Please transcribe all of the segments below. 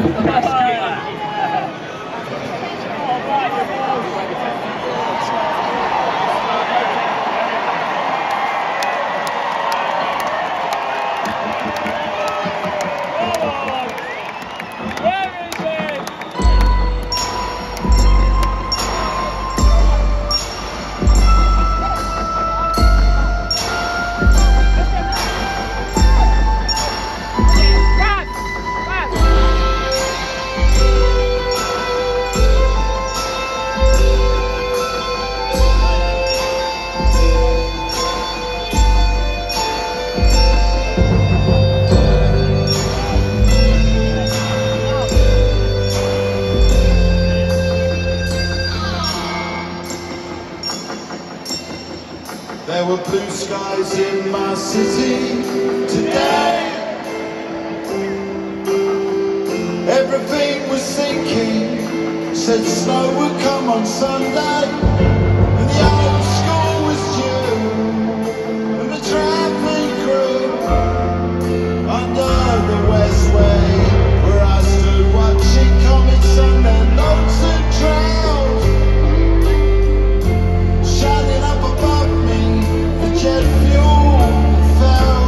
There were blue skies in my city today. Everything was sinking. Said snow would come on Sunday, and the old school was due, and the traffic grew under the Westway, where I stood watching comics and their notes and trails shining up above me. The jet fuel fell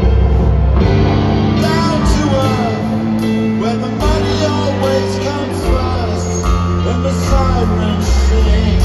down to earth, where the money always comes first, and the sirens sing.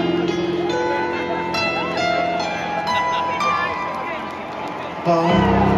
Home.